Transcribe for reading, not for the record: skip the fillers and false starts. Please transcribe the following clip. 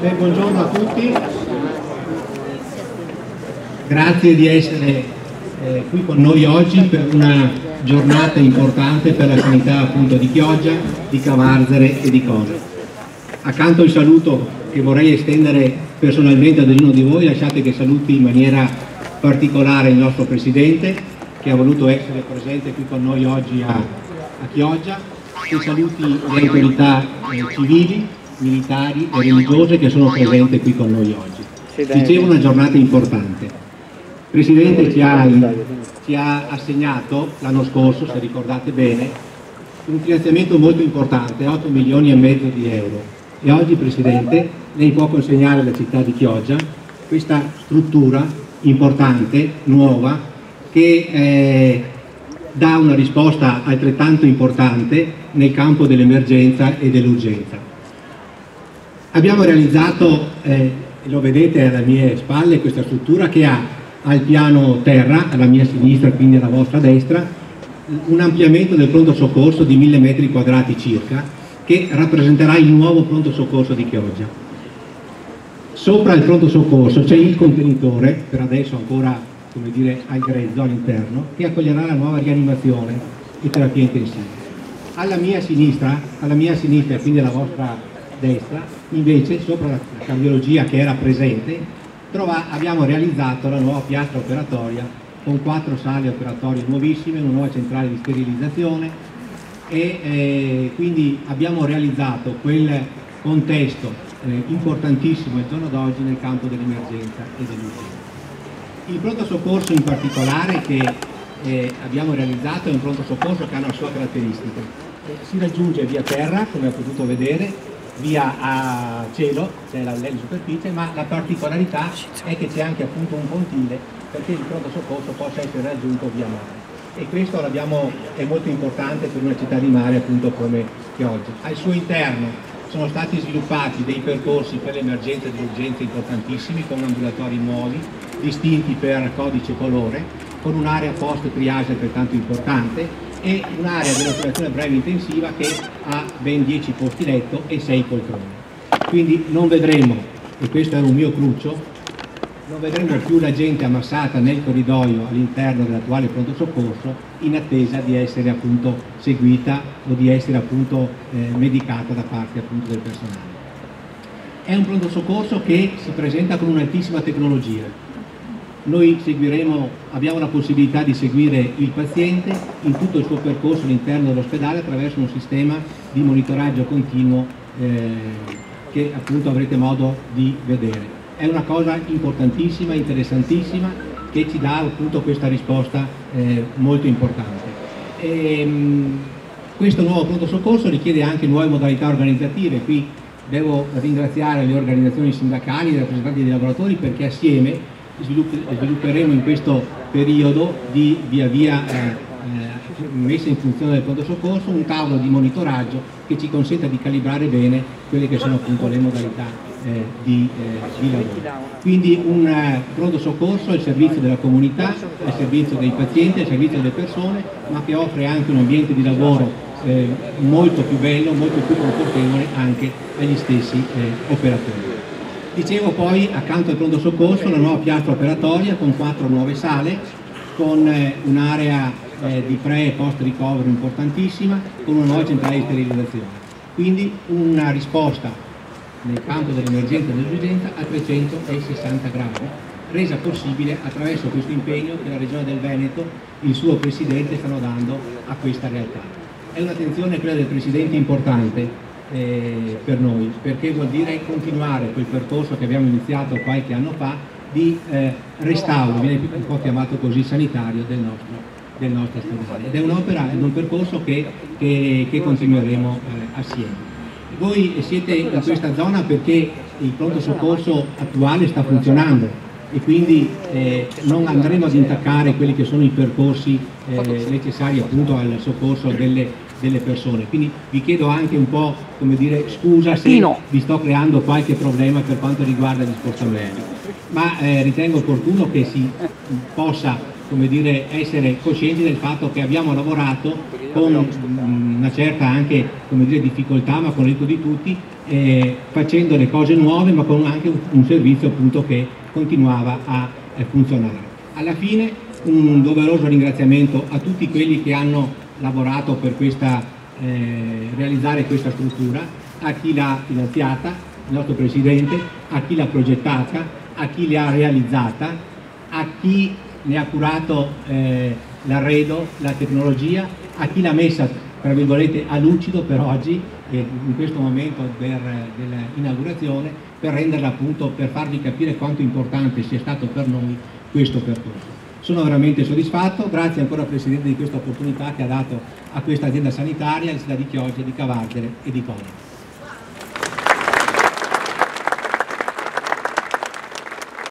Buongiorno a tutti, grazie di essere qui con noi oggi per una giornata importante per la sanità appunto di Chioggia, di Cavarzere e di Como. Accanto al saluto che vorrei estendere personalmente ad ognuno di voi, lasciate che saluti in maniera particolare il nostro Presidente che ha voluto essere presente qui con noi oggi a Chioggia, che saluti le autorità civili, militari e religiose che sono presenti qui con noi oggi. Dicevo, una giornata importante. Il Presidente ci ha assegnato l'anno scorso, se ricordate bene, un finanziamento molto importante, 8 milioni e mezzo di euro. E oggi, Presidente, lei può consegnare alla città di Chioggia questa struttura importante, nuova, che dà una risposta altrettanto importante nel campo dell'emergenza e dell'urgenza. Abbiamo realizzato, lo vedete alle mie spalle, questa struttura che ha al piano terra, alla mia sinistra, quindi alla vostra destra, un ampliamento del pronto soccorso di 1000 metri quadrati circa, che rappresenterà il nuovo pronto soccorso di Chioggia. Sopra il pronto soccorso c'è il contenitore, per adesso ancora, come dire, al grezzo all'interno, che accoglierà la nuova rianimazione e terapia intensiva. Alla mia sinistra, e quindi alla vostra destra, invece, sopra la cardiologia che era presente, abbiamo realizzato la nuova piastra operatoria con 4 sale operatorie nuovissime, una nuova centrale di sterilizzazione e quindi abbiamo realizzato quel contesto importantissimo al giorno d'oggi nel campo dell'emergenza e dell'urgenza. Il pronto soccorso in particolare che abbiamo realizzato è un pronto soccorso che ha una sua caratteristica. Si raggiunge via terra, come ho potuto vedere, via a cielo, c'è la superficie, ma la particolarità è che c'è anche appunto un pontile perché il pronto soccorso possa essere raggiunto via mare. E questo è molto importante per una città di mare appunto come Chioggia. Al suo interno sono stati sviluppati dei percorsi per l'emergenza e l'urgenza importantissimi, con ambulatori nuovi, distinti per codice colore, con un'area post triage altrettanto importante e un'area dell'operazione breve intensiva che ha ben 10 posti letto e 6 poltrone. Quindi non vedremo, e questo era un mio cruccio, non vedremo più la gente ammassata nel corridoio all'interno dell'attuale pronto soccorso in attesa di essere appunto seguita o di essere appunto medicata da parte appunto del personale. È un pronto soccorso che si presenta con un'altissima tecnologia. Noi abbiamo la possibilità di seguire il paziente in tutto il suo percorso all'interno dell'ospedale attraverso un sistema di monitoraggio continuo che appunto avrete modo di vedere. È una cosa importantissima, interessantissima, che ci dà appunto questa risposta molto importante. Questo nuovo pronto soccorso richiede anche nuove modalità organizzative. Qui devo ringraziare le organizzazioni sindacali e i rappresentanti dei lavoratori perché assieme svilupperemo in questo periodo di via via messa in funzione del pronto soccorso un tavolo di monitoraggio che ci consenta di calibrare bene quelle che sono appunto le modalità di lavoro. Quindi un pronto soccorso al servizio della comunità, al servizio dei pazienti, al servizio delle persone, ma che offre anche un ambiente di lavoro molto più bello, molto più confortevole anche agli stessi operatori. Dicevo poi, accanto al pronto soccorso, la nuova piastra operatoria con 4 nuove sale, con un'area di pre e post ricovero importantissima, con una nuova centrale di sterilizzazione. Quindi una risposta nel campo dell'emergenza e dell'urgenza a 360 gradi, resa possibile attraverso questo impegno che la Regione del Veneto, il suo Presidente, stanno dando a questa realtà. È un'attenzione, quella del Presidente, importante per noi, perché vuol dire continuare quel percorso che abbiamo iniziato qualche anno fa di restauro, viene un po' chiamato così, sanitario del nostro ospedale. Ed è un'opera, è un percorso che continueremo assieme. Voi siete in questa zona perché il pronto soccorso attuale sta funzionando e quindi non andremo ad intaccare quelli che sono i percorsi necessari appunto al soccorso delle persone. Quindi vi chiedo anche un po', come dire, scusa se vi sto creando qualche problema per quanto riguarda gli spostamenti, ma ritengo opportuno che si possa, come dire, essere coscienti del fatto che abbiamo lavorato con una certa anche, come dire, difficoltà, ma con l'aiuto di tutti, facendo le cose nuove, ma con anche un servizio appunto che continuava a funzionare. Alla fine un doveroso ringraziamento a tutti quelli che hanno lavorato per realizzare questa struttura, a chi l'ha finanziata, il nostro Presidente, a chi l'ha progettata, a chi l'ha realizzata, a chi ne ha curato l'arredo, la tecnologia, a chi l'ha messa, tra virgolette, a lucido per oggi, in questo momento dell'inaugurazione, per renderla appunto, per farvi capire quanto importante sia stato per noi questo percorso. Sono veramente soddisfatto, grazie ancora al Presidente di questa opportunità che ha dato a questa azienda sanitaria, alla città di Chioggia, di Cavarzere e di Cona.